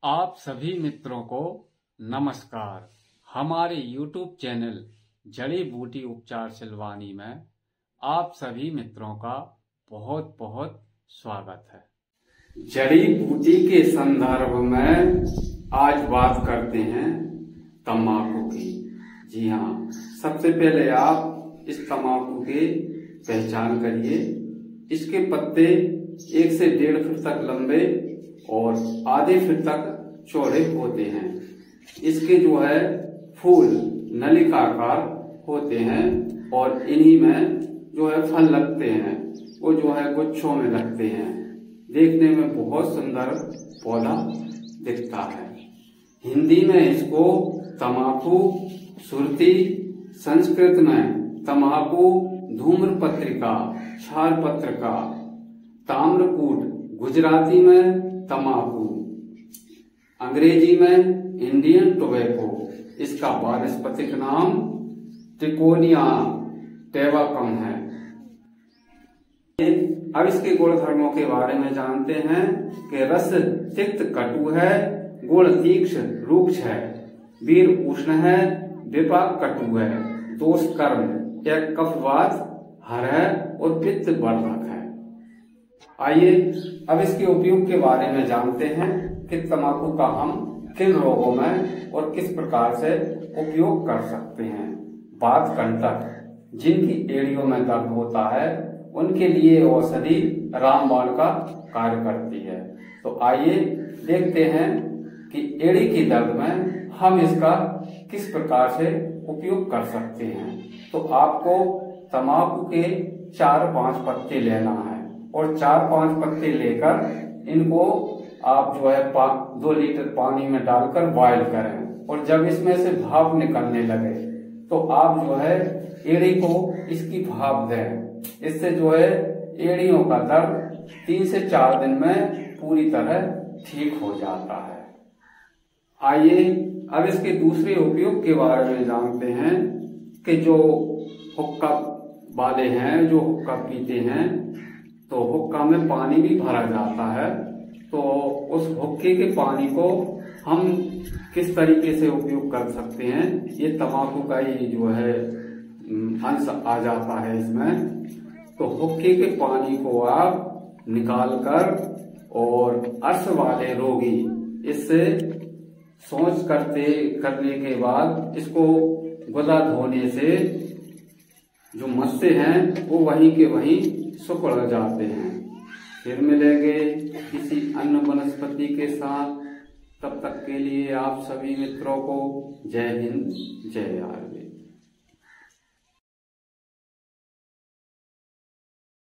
आप सभी मित्रों को नमस्कार। हमारे YouTube चैनल जड़ी बूटी उपचार सिलवानी में आप सभी मित्रों का बहुत बहुत स्वागत है। जड़ी बूटी के संदर्भ में आज बात करते हैं तंबाकू की। जी हाँ, सबसे पहले आप इस तंबाकू की पहचान करिए। इसके पत्ते 1 से 1.5 फीट तक लंबे और आधे फीट तक चौड़े होते हैं। इसके जो है फूल नलिकाकार होते हैं और इन्हीं में जो है फल लगते हैं, वो जो है गुच्छों में लगते हैं। देखने में बहुत सुंदर पौधा दिखता है। हिंदी में इसको तंबाकू सुरती, संस्कृत में तंबाकू धूम्रपत्रिका, क्षारपत्रिका, ताम्रकूट, गुजराती में तंबाकू, अंग्रेजी में इंडियन टोबैको। इसका वानस्पतिक नाम ट्रिकोनिया टैबाकम है। अब इसके गुणधर्मों के बारे में जानते हैं कि रस तिक्त कटु है, गुण तीक्ष्ण रूक्ष है, वीर उष्ण है, विपाक कटु है, दोष कर्म या कफवात हर है और पित्त वर्धक है। आइए अब इसके उपयोग के बारे में जानते हैं कि तंबाकू का हम किन रोगों में और किस प्रकार से उपयोग कर सकते हैं। वात कंटक, जिनकी एड़ियों में दर्द होता है, उनके लिए औषधि रामबाण का कार्य करती है। तो आइए देखते हैं कि एड़ी की दर्द में हम इसका किस प्रकार से उपयोग कर सकते हैं। तो आपको तंबाकू के 4-5 पत्ते लेना है और 4-5 पत्ते लेकर इनको आप जो है 2 लीटर पानी में डालकर बॉयल करें और जब इसमें से भाप निकलने लगे तो आप जो है एड़ी को इसकी भाप दें। इससे जो है एड़ियों का दर्द 3 से 4 दिन में पूरी तरह ठीक हो जाता है। आइए अब इसके दूसरे उपयोग के बारे में जानते हैं कि जो हुक्का वाले हैं, जो हुक्का पीते हैं, तो हुक्का में पानी भी भरा जाता है। तो उस हुक्के के पानी को हम किस तरीके से उपयोग कर सकते हैं, ये तंबाकू का ही जो है अंश आ जाता है इसमें। तो हुक्के के पानी को आप निकालकर और अर्श वाले रोगी इससे सोच करने के बाद इसको गुदा धोने से जो मस्से हैं वो वहीं के वहीं सिकुड़ जाते हैं। फिर मिलेंगे किसी अन्य वनस्पति के साथ। तब तक के लिए आप सभी मित्रों को जय हिंद, जय आयुर्वेद।